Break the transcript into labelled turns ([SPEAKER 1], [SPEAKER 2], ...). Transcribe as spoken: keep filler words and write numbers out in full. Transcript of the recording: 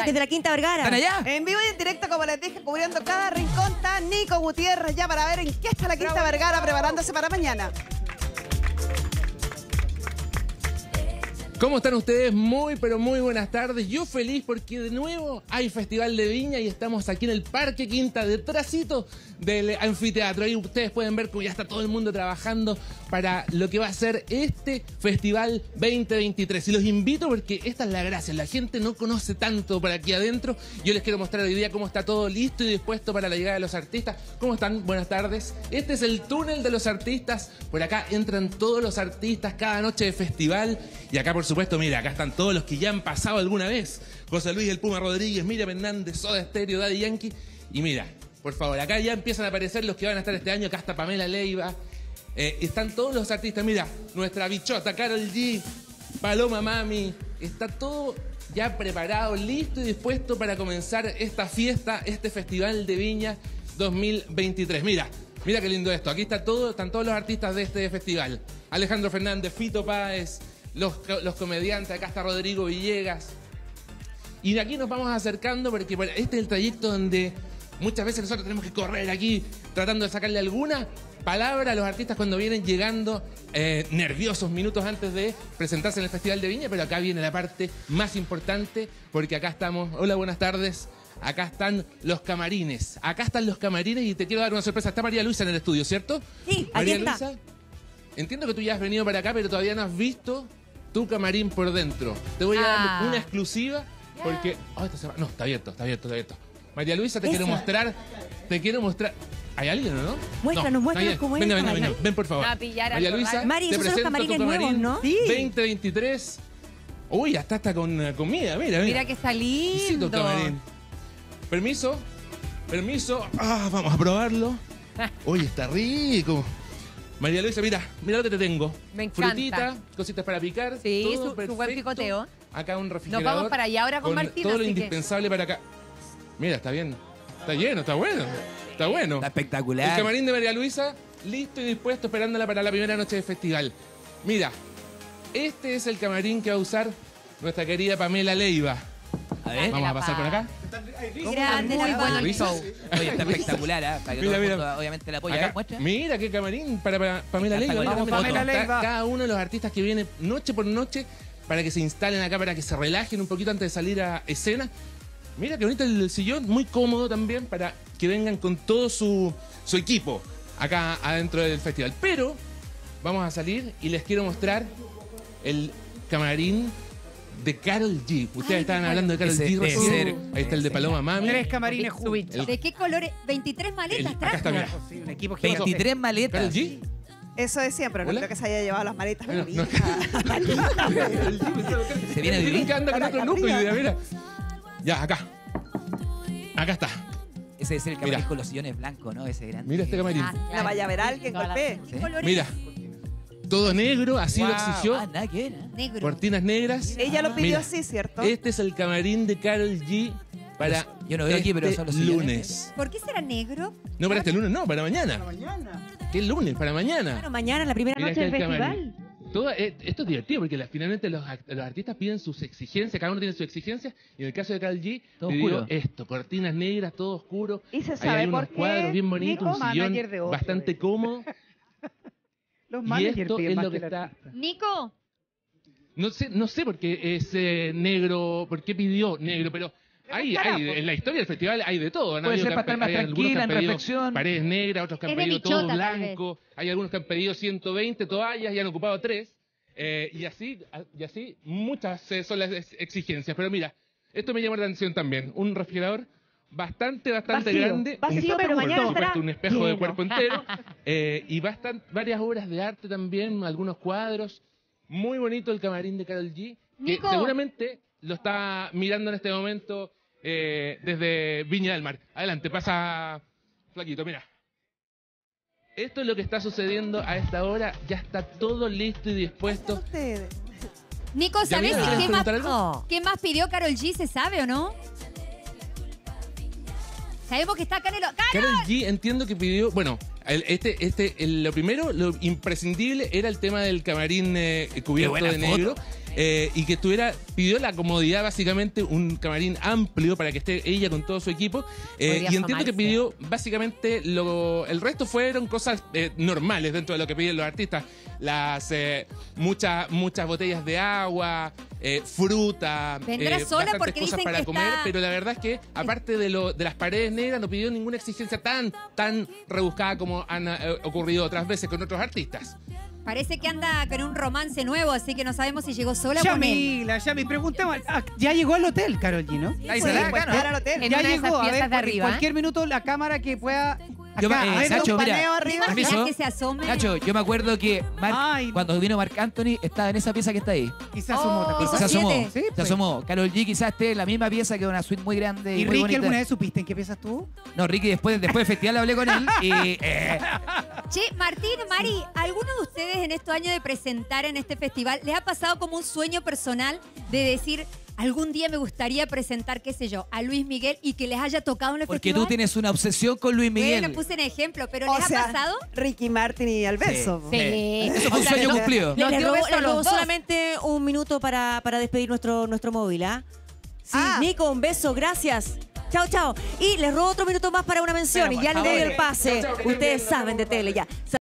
[SPEAKER 1] tardes desde la Quinta Vergara.
[SPEAKER 2] ¿Están allá?
[SPEAKER 3] En vivo y en directo, como les dije, cubriendo cada rincón, está Nico Gutiérrez ya para ver en qué está la Quinta Vergara preparándose para mañana.
[SPEAKER 4] ¿Cómo están ustedes? Muy, pero muy buenas tardes. Yo feliz porque de nuevo hay Festival de Viña y estamos aquí en el Parque Quinta, detrásito del anfiteatro. Ahí ustedes pueden ver cómo ya está todo el mundo trabajando para lo que va a ser este Festival veinte veintitrés. Y los invito porque esta es la gracia. La gente no conoce tanto por aquí adentro. Yo les quiero mostrar hoy día cómo está todo listo y dispuesto para la llegada de los artistas. ¿Cómo están? Buenas tardes. Este es el túnel de los artistas. Por acá entran todos los artistas cada noche de festival. Y acá, por supuesto, mira, acá están todos los que ya han pasado alguna vez. José Luis El Puma Rodríguez, Miriam Hernández, Soda Stereo, Daddy Yankee. Y mira, por favor, acá ya empiezan a aparecer los que van a estar este año. Acá está Pamela Leiva. Eh, están todos los artistas. Mira, nuestra bichota, Karol G, Paloma Mami. Está todo ya preparado, listo y dispuesto para comenzar esta fiesta, este Festival de Viña dos mil veintitrés. Mira, mira qué lindo esto. Aquí está todo, están todos los artistas de este festival. Alejandro Fernández, Fito Páez, los, los comediantes. Acá está Rodrigo Villegas. Y de aquí nos vamos acercando porque bueno, este es el trayecto donde muchas veces nosotros tenemos que correr aquí tratando de sacarle alguna palabra a los artistas cuando vienen llegando eh, nerviosos minutos antes de presentarse en el Festival de Viña, pero acá viene la parte más importante porque acá estamos. Hola, buenas tardes. Acá están los camarines. Acá están los camarines y te quiero dar una sorpresa. Está María Luisa en el estudio, ¿cierto?
[SPEAKER 1] Sí,
[SPEAKER 4] María
[SPEAKER 1] aquí está.
[SPEAKER 4] Luisa, entiendo que tú ya has venido para acá, pero todavía no has visto tu camarín por dentro. Te voy a dar
[SPEAKER 1] Ah.
[SPEAKER 4] una exclusiva porque... Oh, esto se va- No, está abierto, está abierto, está abierto. María Luisa, te
[SPEAKER 1] Eso.
[SPEAKER 4] quiero mostrar... Te quiero mostrar... ¿Hay alguien o no?
[SPEAKER 1] Muéstranos,
[SPEAKER 4] No,
[SPEAKER 1] muéstranos
[SPEAKER 4] está bien.
[SPEAKER 1] cómo es
[SPEAKER 4] Ven,
[SPEAKER 1] el
[SPEAKER 4] ven, ven,
[SPEAKER 1] camarín.
[SPEAKER 4] ven, ven, por favor.
[SPEAKER 5] Va a pillar
[SPEAKER 4] María
[SPEAKER 5] algo
[SPEAKER 4] Luisa,
[SPEAKER 5] raro.
[SPEAKER 1] Mari,
[SPEAKER 4] te
[SPEAKER 1] esos son los
[SPEAKER 4] presento tu
[SPEAKER 1] camarines nuevos,
[SPEAKER 4] camarín
[SPEAKER 1] ¿no?
[SPEAKER 3] Sí.
[SPEAKER 4] veinte veintitrés. Uy, hasta está con eh, comida, mira, mira.
[SPEAKER 5] Mira que está
[SPEAKER 4] Exquisito
[SPEAKER 5] lindo.
[SPEAKER 4] camarín. Permiso, permiso. Ah, vamos a probarlo. Uy, está rico. María Luisa, mira, mira lo que te tengo.
[SPEAKER 5] Me encanta.
[SPEAKER 4] Frutita, cositas para picar.
[SPEAKER 5] Sí,
[SPEAKER 4] todo
[SPEAKER 5] su- su buen
[SPEAKER 4] perfecto.
[SPEAKER 5] picoteo.
[SPEAKER 4] Acá un
[SPEAKER 5] Nos
[SPEAKER 4] refrigerador.
[SPEAKER 5] vamos para allá ahora con, Martín,
[SPEAKER 4] todo lo
[SPEAKER 5] así que...
[SPEAKER 4] indispensable para acá. Mira, está bien. Está lleno, está bueno. Está bueno.
[SPEAKER 2] Está
[SPEAKER 4] El
[SPEAKER 2] espectacular.
[SPEAKER 4] camarín de María Luisa, listo y dispuesto, esperándola para la primera noche de festival. Mira, este es el camarín que va a usar nuestra querida Pamela Leiva.
[SPEAKER 2] A ver.
[SPEAKER 4] Vamos a pasar por acá.
[SPEAKER 5] Grande,
[SPEAKER 1] Muy
[SPEAKER 5] muy bueno el
[SPEAKER 4] ¿Risas?
[SPEAKER 5] show.
[SPEAKER 2] Oye, está espectacular, ¿eh? Para que
[SPEAKER 4] Mira,
[SPEAKER 2] todo el
[SPEAKER 4] mira.
[SPEAKER 2] mundo, obviamente, la apoye. A
[SPEAKER 4] Acá,
[SPEAKER 2] ver, muestra.
[SPEAKER 4] mira qué camarín para, para Pamela
[SPEAKER 2] Está
[SPEAKER 4] Leiva.
[SPEAKER 2] con
[SPEAKER 4] Mira,
[SPEAKER 2] la
[SPEAKER 4] mira,
[SPEAKER 3] Pamela
[SPEAKER 4] está
[SPEAKER 3] Leiva.
[SPEAKER 4] cada uno de los artistas que viene noche por noche para que se instalen acá, para que se relajen un poquito antes de salir a escena. Mira qué bonito el sillón, muy cómodo también para que vengan con todo su, su equipo acá adentro del festival. Pero vamos a salir y les quiero mostrar el camarín de Karol G. Ustedes
[SPEAKER 1] Ay,
[SPEAKER 4] estaban
[SPEAKER 1] qué
[SPEAKER 4] hablando de Karol
[SPEAKER 2] Ese
[SPEAKER 4] G
[SPEAKER 2] debe
[SPEAKER 4] recién.
[SPEAKER 2] ser-
[SPEAKER 4] Ahí está el de
[SPEAKER 2] debe
[SPEAKER 4] Paloma Mami.
[SPEAKER 3] Tres camarines juntos.
[SPEAKER 4] El-
[SPEAKER 5] ¿De qué colores? veintitrés maletas
[SPEAKER 4] el- acá
[SPEAKER 5] trajo.
[SPEAKER 4] está, mira.
[SPEAKER 3] Sí, un equipo gigante.
[SPEAKER 2] veintitrés
[SPEAKER 4] Karol
[SPEAKER 2] maletas.
[SPEAKER 4] G.
[SPEAKER 3] Eso es siempre, no
[SPEAKER 4] Hola.
[SPEAKER 3] creo que se haya llevado las maletas.
[SPEAKER 4] No,
[SPEAKER 3] pero
[SPEAKER 4] no.
[SPEAKER 3] hija.
[SPEAKER 2] Se viene a vivir.
[SPEAKER 4] Que anda con otro look hoy día, mira. Ya, acá. Acá está.
[SPEAKER 2] Ese es el camarín
[SPEAKER 4] Mira.
[SPEAKER 2] con los sillones blancos, ¿no? Ese grande.
[SPEAKER 4] Mira este camarín.
[SPEAKER 5] Ah,
[SPEAKER 3] La vaya a ver alguien,
[SPEAKER 5] Toda la-
[SPEAKER 3] golpee.
[SPEAKER 2] ¿Sí?
[SPEAKER 5] colores.
[SPEAKER 4] Mira. Todo negro, así lo
[SPEAKER 2] Wow.
[SPEAKER 4] exigió.
[SPEAKER 2] Ah, nada que ver, ¿eh?
[SPEAKER 5] Negro.
[SPEAKER 4] Cortinas negras.
[SPEAKER 3] Ella lo pidió
[SPEAKER 4] Mira,
[SPEAKER 3] así, ¿cierto?
[SPEAKER 4] Este es el camarín de Karol G para
[SPEAKER 2] Yo no veo aquí, pero
[SPEAKER 4] este
[SPEAKER 2] son los sillones.
[SPEAKER 4] lunes.
[SPEAKER 5] ¿Por qué será negro?
[SPEAKER 4] No para este lunes, no, para mañana.
[SPEAKER 3] mañana.
[SPEAKER 4] ¿Qué lunes? Para mañana.
[SPEAKER 1] Bueno, mañana, la primera
[SPEAKER 4] Mira,
[SPEAKER 1] noche
[SPEAKER 4] acá
[SPEAKER 1] del
[SPEAKER 4] el
[SPEAKER 1] festival.
[SPEAKER 4] camarín. Todo, eh, esto es divertido porque la- finalmente los, act- los artistas piden sus exigencias, cada uno tiene sus exigencias, y en el caso de Karol G,
[SPEAKER 2] Todo
[SPEAKER 4] pidió
[SPEAKER 2] oscuro.
[SPEAKER 4] esto, cortinas negras, todo oscuro.
[SPEAKER 3] Y se
[SPEAKER 4] Hay
[SPEAKER 3] sabe
[SPEAKER 4] algunos
[SPEAKER 3] por qué.
[SPEAKER 4] cuadros bien bonitos,
[SPEAKER 3] Nico,
[SPEAKER 4] un sillón
[SPEAKER 3] manager de ocio,
[SPEAKER 4] bastante
[SPEAKER 3] eh.
[SPEAKER 4] cómodo.
[SPEAKER 3] Los
[SPEAKER 4] Y
[SPEAKER 3] managers
[SPEAKER 4] esto
[SPEAKER 3] piden
[SPEAKER 4] es
[SPEAKER 3] más
[SPEAKER 4] lo que
[SPEAKER 3] el
[SPEAKER 4] está...
[SPEAKER 3] artista.
[SPEAKER 5] Nico,
[SPEAKER 4] No sé, no sé por qué es eh, negro, por qué pidió negro, pero hay,
[SPEAKER 3] gustará,
[SPEAKER 4] hay,
[SPEAKER 3] pues.
[SPEAKER 4] en la historia del festival hay de todo. Han
[SPEAKER 6] Puede
[SPEAKER 4] habido
[SPEAKER 6] ser
[SPEAKER 4] que han
[SPEAKER 6] para estar
[SPEAKER 4] pe-
[SPEAKER 6] más
[SPEAKER 4] hay algunos que
[SPEAKER 6] tranquila,
[SPEAKER 4] han
[SPEAKER 6] en
[SPEAKER 4] pedido
[SPEAKER 6] reflexión.
[SPEAKER 4] paredes negras, otros que han
[SPEAKER 5] Es de
[SPEAKER 4] pedido todo
[SPEAKER 5] bichota, tal
[SPEAKER 4] blanco, hay algunos que han pedido ciento veinte toallas y han ocupado tres. Eh, y así, y así muchas eh, son las ex- exigencias. Pero mira, esto me llama la atención también. Un refrigerador bastante, bastante
[SPEAKER 3] Vacío,
[SPEAKER 4] grande.
[SPEAKER 3] vacío,
[SPEAKER 4] un,
[SPEAKER 3] pero
[SPEAKER 4] por
[SPEAKER 3] mañana
[SPEAKER 4] supuesto,
[SPEAKER 3] estará
[SPEAKER 4] un espejo de
[SPEAKER 3] lleno.
[SPEAKER 4] cuerpo entero. eh, y bastan, varias obras de arte también, algunos cuadros. Muy bonito el camarín de Karol G, que
[SPEAKER 5] Nico.
[SPEAKER 4] seguramente lo está mirando en este momento eh, desde Viña del Mar. Adelante, pasa, Flaquito, mira. Esto es lo que está sucediendo a esta hora. Ya está todo listo y dispuesto.
[SPEAKER 3] Ustedes.
[SPEAKER 5] Nico,
[SPEAKER 4] ¿Ya
[SPEAKER 5] ¿sabes
[SPEAKER 4] vieron? ¿Quieres
[SPEAKER 5] qué más,
[SPEAKER 4] preguntar algo?
[SPEAKER 1] Oh.
[SPEAKER 5] qué más pidió Karol G? ¿Se sabe o no? Sabemos que está Canelo. ¡Caro!
[SPEAKER 4] Karol G entiendo que pidió, bueno, el- este, este, el- lo primero, lo imprescindible era el tema del camarín eh, cubierto
[SPEAKER 2] Qué buena
[SPEAKER 4] de
[SPEAKER 2] foto.
[SPEAKER 4] negro. eh, y que estuviera, pidió la comodidad, básicamente, un camarín amplio para que esté ella con todo su equipo. Eh,
[SPEAKER 1] Podría
[SPEAKER 4] y entiendo
[SPEAKER 1] asomarse.
[SPEAKER 4] que pidió, básicamente, lo, el resto fueron cosas eh, normales dentro de lo que piden los artistas. Las eh, muchas muchas botellas de agua, eh, fruta,
[SPEAKER 5] Vendrá
[SPEAKER 4] eh,
[SPEAKER 5] sola
[SPEAKER 4] bastantes
[SPEAKER 5] porque
[SPEAKER 4] cosas
[SPEAKER 5] dicen
[SPEAKER 4] para
[SPEAKER 5] que
[SPEAKER 4] comer,
[SPEAKER 5] está-
[SPEAKER 4] pero la verdad es que, aparte de, lo, de las paredes negras, no pidió ninguna exigencia tan, tan rebuscada como han eh, ocurrido otras veces con otros artistas.
[SPEAKER 5] Parece que anda con un romance nuevo, así que no sabemos si llegó sola o con él.
[SPEAKER 6] Yamila, Yami, preguntemos. ah, Ya llegó al hotel, Karol G, ¿no?
[SPEAKER 2] Ahí
[SPEAKER 3] Sí,
[SPEAKER 2] se la
[SPEAKER 3] pues,
[SPEAKER 2] gana.
[SPEAKER 3] estar al hotel.
[SPEAKER 1] En
[SPEAKER 6] Ya
[SPEAKER 1] una de esas
[SPEAKER 6] llegó, a
[SPEAKER 1] piezas
[SPEAKER 6] ver,
[SPEAKER 1] de
[SPEAKER 6] porque
[SPEAKER 1] arriba.
[SPEAKER 6] cualquier minuto la cámara que pueda...
[SPEAKER 2] Yo me-
[SPEAKER 6] acá,
[SPEAKER 2] eh,
[SPEAKER 6] a ver,
[SPEAKER 2] Nacho,
[SPEAKER 3] un
[SPEAKER 2] mira,
[SPEAKER 3] paneo arriba.
[SPEAKER 5] ¿Te
[SPEAKER 2] permiso.
[SPEAKER 5] imaginas que se asome?
[SPEAKER 2] Nacho, yo me acuerdo que Marc-
[SPEAKER 6] Ay.
[SPEAKER 2] cuando vino Marc Anthony estaba en esa pieza que está ahí.
[SPEAKER 6] quizás somos otra
[SPEAKER 5] Oh,
[SPEAKER 6] cosa.
[SPEAKER 2] Se asomó,
[SPEAKER 5] siete.
[SPEAKER 6] Sí,
[SPEAKER 2] se
[SPEAKER 6] pues.
[SPEAKER 2] asomó. Karol G quizás esté en la misma pieza, que es una suite muy grande y,
[SPEAKER 6] ¿Y
[SPEAKER 2] muy
[SPEAKER 6] Ricky
[SPEAKER 2] bonita.
[SPEAKER 6] alguna vez supiste en qué pieza estuvo?
[SPEAKER 2] No, Ricky después, después del festival hablé con él y eh,
[SPEAKER 5] Che, Martín, Mari, ¿alguno de ustedes en estos años de presentar en este festival les ha pasado como un sueño personal de decir, algún día me gustaría presentar, qué sé yo, a Luis Miguel y que les haya tocado en el
[SPEAKER 2] porque
[SPEAKER 5] festival?
[SPEAKER 2] tú tienes una obsesión con Luis Miguel.
[SPEAKER 5] Bueno, puse en ejemplo, pero
[SPEAKER 3] O
[SPEAKER 5] ¿les
[SPEAKER 3] sea,
[SPEAKER 5] ha pasado?
[SPEAKER 3] Ricky Martin y Alverso.
[SPEAKER 5] Sí.
[SPEAKER 2] Eso fue un
[SPEAKER 5] O sea,
[SPEAKER 2] sueño
[SPEAKER 5] no-
[SPEAKER 2] cumplido.
[SPEAKER 5] Les
[SPEAKER 1] Les
[SPEAKER 5] dio
[SPEAKER 1] robó,
[SPEAKER 5] beso a
[SPEAKER 1] les
[SPEAKER 5] los
[SPEAKER 1] robó
[SPEAKER 5] dos.
[SPEAKER 1] solamente un minuto para, para despedir nuestro, nuestro móvil, ¿ah? Sí,
[SPEAKER 3] Ah.
[SPEAKER 1] Nico, un beso, gracias. Chao, chao. Y les robo otro minuto más para una mención
[SPEAKER 2] Bueno,
[SPEAKER 1] y ya
[SPEAKER 2] por
[SPEAKER 1] les doy
[SPEAKER 2] favor.
[SPEAKER 1] el pase. Ustedes saben de tele ya.